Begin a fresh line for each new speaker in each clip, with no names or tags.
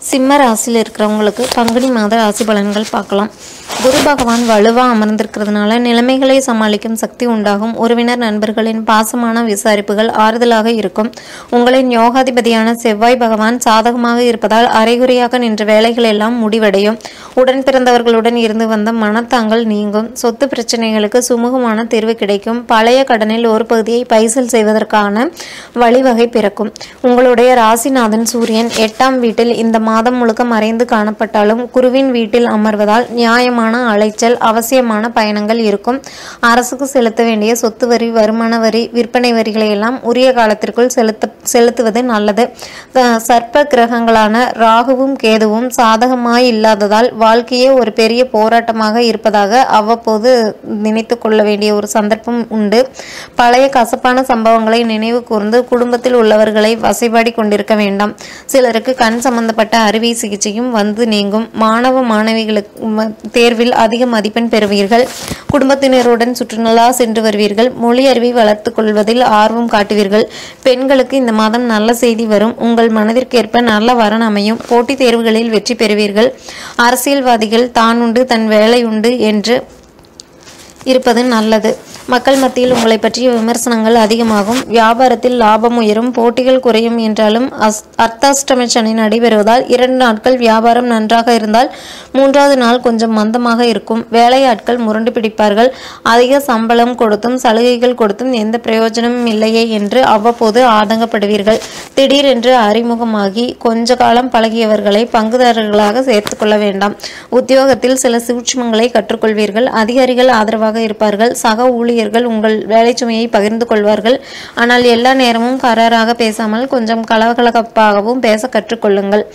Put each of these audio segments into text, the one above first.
சிம்ம ராசியில் இருக்கிறவங்களுக்கு பங்குனி மாத ராசி பலன்கள் பார்க்கலாம். குரு பகவான் வலுவா அமர்ந்திருக்கிறதுனால நிலைமைகளை சமாளிக்கும் சக்தி உண்டாகும். உறவினர் நண்பர்களின் பாசமான விசாரிப்புகள் ஆறுதலாக இருக்கும். உங்களின் யோகாதிபதியான செவ்வாய் பகவான் சாதகமாக இருப்பதால் அரைகுறையாக நின்ற வேலைகள் எல்லாம் முடிவடையும். உடன் பிறந்தவர்களுடன் இருந்து வந்த மனத்தாங்கள் நீங்கும். சொத்து பிரச்சனைகளுக்கு சுமூகமான தீர்வு கிடைக்கும். பழைய கடனில் ஒரு பகுதியை பைசல் செய்வதற்கான வழிவகை பிறக்கும். உங்களுடைய ராசிநாதன் சூரியன் 8ஆம் வீட்டில் இந்த மாதம் முழுக்க மறைந்து காணப்பட்டாலும் குருவின் வீட்டில் அமர்வதால் நியாயமான அலைச்சல் அவசியமான பயணங்கள் இருக்கும். அரசுக்கு செலுத்த வேண்டிய சொத்து வரி, வருமான வரி, விற்பனை வரிகளை எல்லாம் உரிய காலத்திற்குள் செலுத்துவது நல்லது. சர்ப்ப கிரகங்களான ராகுவும் கேதுவும் சாதகமாய் இல்லாததால் வாழ்க்கையே ஒரு பெரிய போராட்டமாக இருப்பதாக அவ்வப்போது நினைத்து கொள்ள வேண்டிய ஒரு சந்தர்ப்பம் உண்டு. பழைய கசப்பான சம்பவங்களை நினைவு கூர்ந்து குடும்பத்தில் உள்ளவர்களை வசைபாடி கொண்டிருக்க வேண்டாம். சிலருக்கு கண் சம்பந்தப்பட்ட அறுவை சிகிச்சையும் வந்து நீங்கும். மாணவ மாணவிகளுக்கு தேர்வில் அதிக மதிப்பெண் பெறுவீர்கள். குடும்பத்தினருடன் சுற்றுலா சென்று வருவீர்கள். மொழி அறிவை வளர்த்துக் கொள்வதில் ஆர்வம் காட்டுவீர்கள். பெண்களுக்கு இந்த மாதம் நல்ல செய்தி வரும். உங்கள் மனதிற்கேற்ப நல்ல வரன் அமையும். போட்டித் தேர்வுகளில் வெற்றி பெறுவீர்கள். அரசியல்வாதிகள் தான் உண்டு தன் வேலை உண்டு என்று இருப்பது நல்லது. மக்கள் மத்தியில் உங்களை பற்றிய விமர்சனங்கள் அதிகமாகும். வியாபாரத்தில் லாபம் உயரும். போட்டிகள் குறையும் என்றாலும் அர்த்தாஷ்டம சனி நடைபெறுவதால் 2 நாட்கள் வியாபாரம் நன்றாக இருந்தால் 3வது நாள் கொஞ்சம் மந்தமாக இருக்கும். வேலையாட்கள் முரண்டு பிடிப்பார்கள். அதிக சம்பளம் கொடுத்தும் சலுகைகள் கொடுத்தும் எந்த பிரயோஜனமும் இல்லையே என்று அவ்வப்போது ஆதங்கப்படுவீர்கள். திடீரென்று அறிமுகமாகி கொஞ்ச காலம் பழகியவர்களை பங்குதாரர்களாக சேர்த்து கொள்ள வேண்டாம். உத்தியோகத்தில் சில சூட்சுமங்களை கற்றுக்கொள்வீர்கள். அதிகாரிகள் ஆதரவாக இருப்பார்கள். சக ஊழியர்கள் உங்கள் வேலை சுமையை பகிர்ந்து கொள்வார்கள். ஆனால் எல்லா நேரமும் கராராக பேசாமல் கொஞ்சம் கலகலப்பாகவும் பேச கற்றுக்கொள்ளுங்கள்.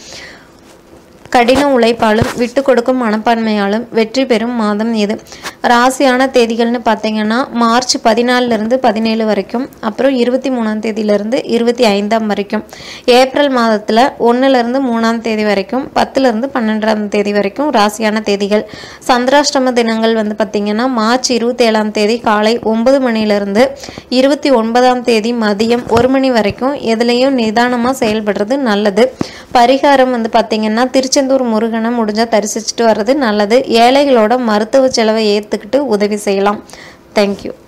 கடின உழைப்பாலும் விட்டு கொடுக்கும் மனப்பான்மையாலும் வெற்றி பெறும் மாதம் இது. ராசியான தேதிகள்னு பார்த்தீங்கன்னா மார்ச் 14லிருந்து 17 வரைக்கும், அப்புறம் 23ஆம் தேதியிலிருந்து 25ஆம் வரைக்கும், ஏப்ரல் மாதத்தில் 1லிருந்து 3ஆம் தேதி வரைக்கும், 10லிருந்து 12ஆம் தேதி வரைக்கும் ராசியான தேதிகள். சந்திராஷ்டம தினங்கள் வந்து பார்த்தீங்கன்னா மார்ச் 27ஆம் தேதி காலை 9 மணிலிருந்து 29ஆம் தேதி மதியம் 1 மணி வரைக்கும். எதுலேயும் நிதானமாக செயல்படுறது நல்லது. பரிகாரம் வந்து பார்த்தீங்கன்னா திருச்செந்தூர் முருகனை முடிஞ்சால் தரிசிச்சுட்டு வர்றது நல்லது. ஏழைகளோட மருத்துவ செலவை ஏற்றுக்கிட்டு உதவி செய்யலாம். தேங்க்யூ.